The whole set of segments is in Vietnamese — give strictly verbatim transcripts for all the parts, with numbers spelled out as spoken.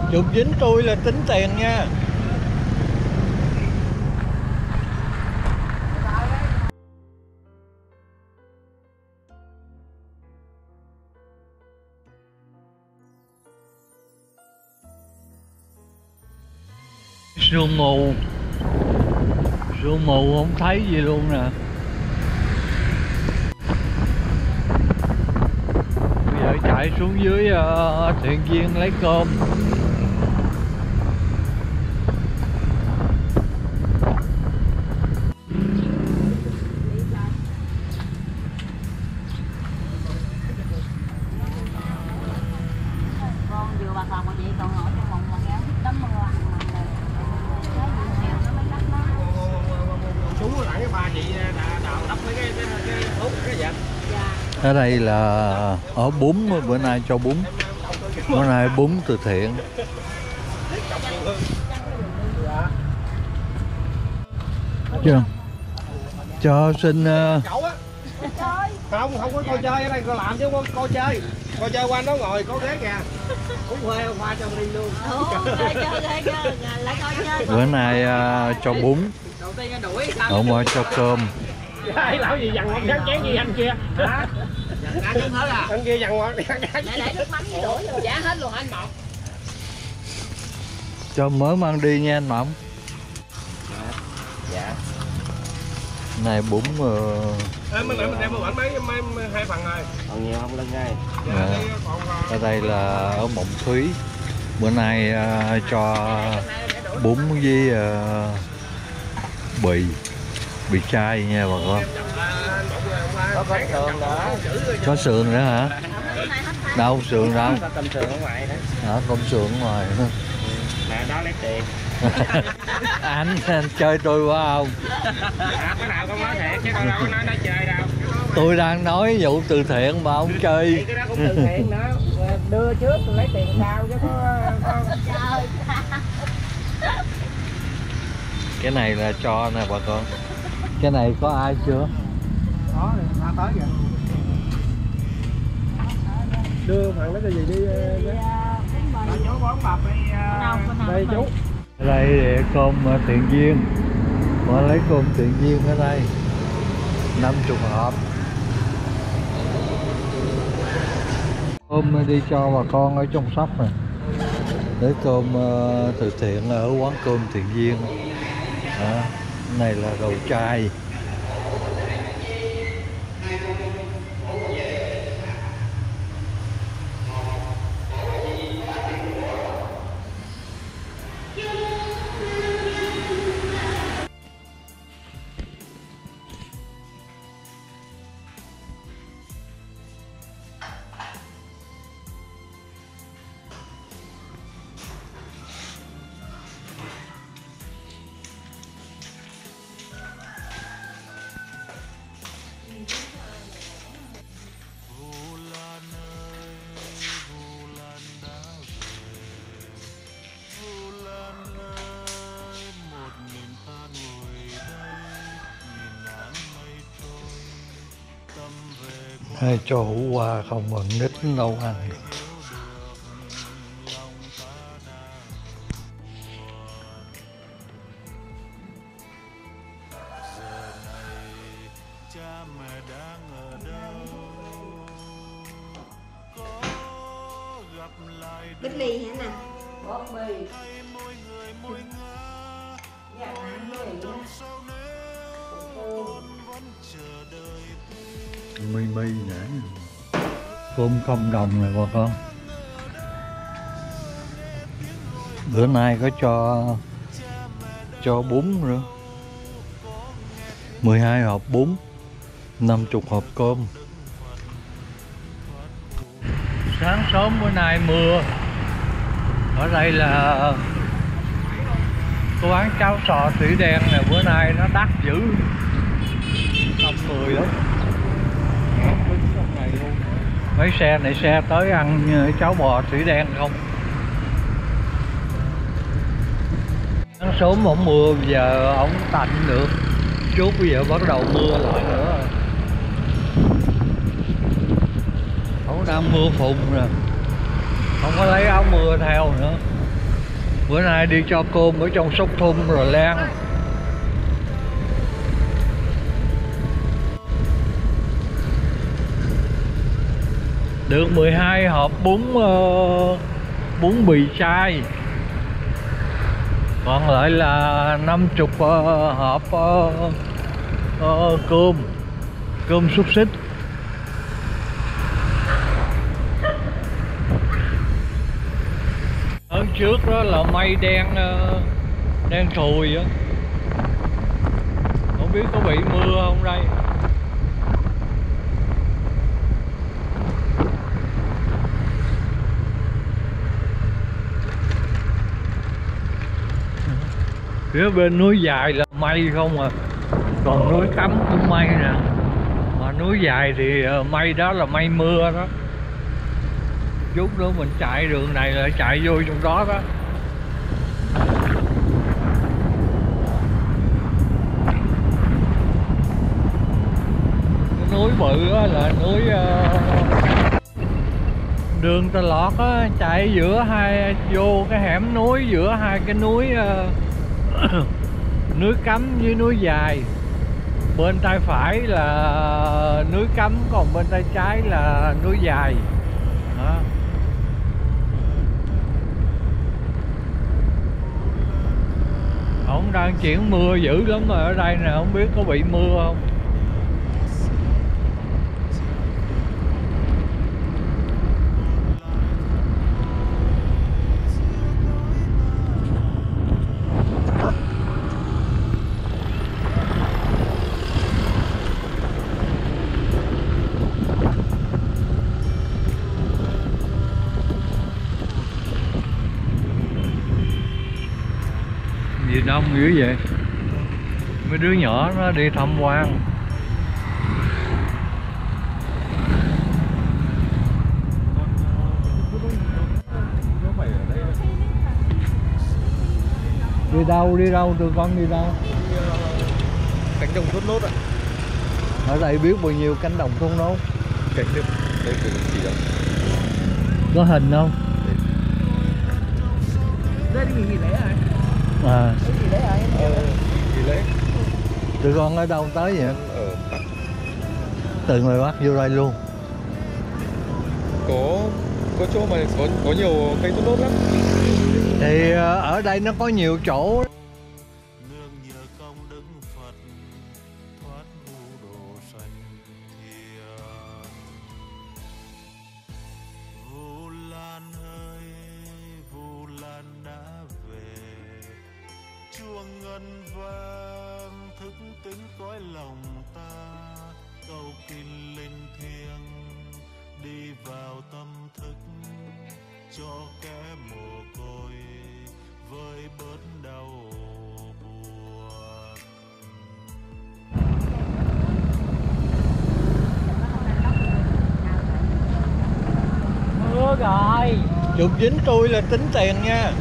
Chụp dính tôi là tính tiền nha. Sương mù, sương mù không thấy gì luôn nè. Bây giờ chạy xuống dưới uh, Thiện Viên lấy cơm. Ở đây là ở bún, bữa nay cho bún, bữa nay bún từ thiện. Chưa? Cho xin uh... không không có coi chơi ở đây, coi làm chứ không có coi chơi. Coi chơi qua nó ngồi có ghế kìa. Cũng khoe khoa cho đi luôn. Bữa nay uh, cho bún, hôm qua cho cơm. Ai lão gì dằn một chén gì anh kia hả? Anh kia dằn một để để nước mắm với đuổi rồi giá hết luôn anh Mộng. Cho mới mang đi nha anh Mộng. Dạ. Dạ. Này bún uh... Ê, mình mình đem một mấy mấy hai phần rồi. Còn nhiều không lên ngay. Dạ. Ở đây là ở Mộng Thúy. Bữa nay uh, cho bún với uh, bì bị chai nha bà con. Có có sườn nữa. Có sườn nữa hả? Đâu sườn đâu? Tôm sườn ở ngoài đó. Hả, tôm sườn ở ngoài. Nè đó lấy tiền. anh, anh chơi tôi quá không? À, cái nào con nói thiệt chứ con đâu có nói nói chơi đâu. Tôi đang nói vụ từ thiện mà ông chơi. Thì cái đó cũng từ thiện nữa. Đưa trước tôi lấy tiền sao chứ có, có... Cái này là cho nè bà con. Cái này có ai chưa? Có, ta tới kìa. Đưa thằng đó cái gì đi nhé. Chú bón bọc đi. Đây chú. Ở đây để cơm Thiện Viên. Họ lấy cơm Thiện Viên ở đây năm mươi hộp. Cơm đi cho bà con ở trong shop này. Lấy cơm từ thiện ở quán cơm Thiện Viên. À, này là đồ chai. Hay cho hũ qua không còn nít đâu ăn được. Bích ly hả nè? Bột mì. Mi mi nè. Cơm không đồng này bà con. Bữa nay có cho cho bún nữa. mười hai hộp bún, năm mươi hộp cơm. Sáng sớm bữa nay mưa. Ở đây là quán cháo sò thủy đen này, bữa nay nó đắt dữ. Đông người lắm. Mấy xe này xe tới ăn cháo bò thủy đen không. Sáng sớm không mưa, bây giờ ổng tạnh được. Chút bây giờ bắt đầu mưa lại nữa. Ổng đang mưa phùn rồi, không có lấy áo mưa theo nữa. Bữa nay đi cho cơm ở trong Sóc Thum rồi Lan. Được mười hai hộp bún uh, bún bì chai. Còn lại là năm mươi uh, hộp uh, uh, cơm cơm xúc xích. Ở trước đó là mây đen uh, đen thùi á. Không biết có bị mưa không đây. Phía bên núi dài là mây không à. Còn núi Cấm cũng mây nè. Mà núi dài thì mây đó là mây mưa đó. Chút nữa mình chạy đường này là chạy vô trong đó đó. Cái núi bự á là núi uh, đường Tà Lọt á, chạy giữa hai vô cái hẻm núi giữa hai cái núi uh, núi Cấm với núi Dài. Bên tay phải là núi Cấm, còn bên tay trái là núi Dài đó. Ông đang chuyển mưa dữ lắm rồi ở đây nè, không biết có bị mưa không. Gì đông dữ vậy? Mấy đứa nhỏ nó đi tham quan. Đi đâu, đi đâu, tụi con đi đâu? Cánh đồng thốt nốt ạ. Ở đây biết bao nhiêu cánh đồng thốt nốt? Cánh được, đây là gì đâu? Có hình không? Đây đi nghỉ lễ rồi. À. Nghỉ lễ rồi em. Ờ, nghỉ lễ. Tụi con ở đâu tới vậy? Ở Bắc. Từ ngoài Bắc vô đây luôn. Có có chỗ mà có có nhiều cây thốt nốt lắm. Thì ở đây nó có nhiều chỗ. Nương nhờ công đức Phật thoát ngu độ sanh thiền. Vu Lan ơi, Vu Lan đã về, chuông ngân vang thức tỉnh cõi lòng ta, cầu kinh linh thiêng đi vào tâm thức, cho kẻ mồ côi vơi bớt đau buồn. Mưa rồi. Chụp dính tôi là tính tiền nha.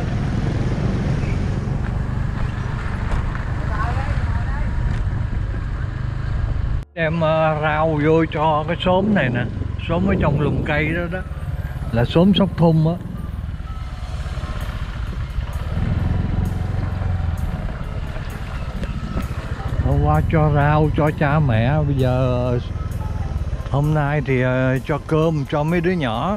Đem uh, rau vô cho cái xóm này nè. Xóm ở trong lùm cây đó đó là xóm Sóc Thum á. Hôm qua cho rau cho cha mẹ, bây giờ hôm nay thì uh, cho cơm cho mấy đứa nhỏ.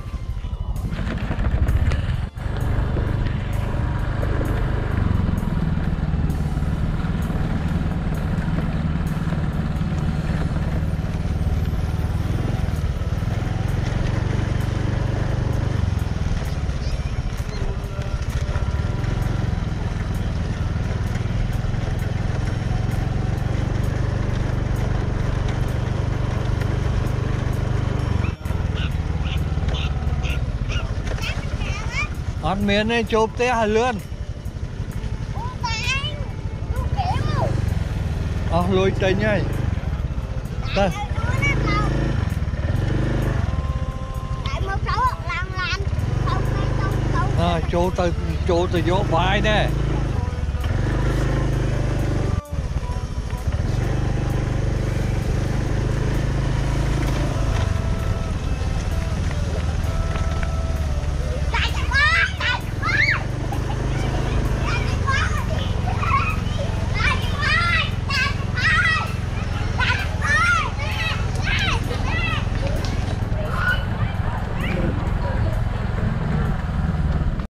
Anh miền này chụp té hả lươn. Ờ lùi tình nhá. Đây. À, chỗ từ chỗ từ vô vai nè.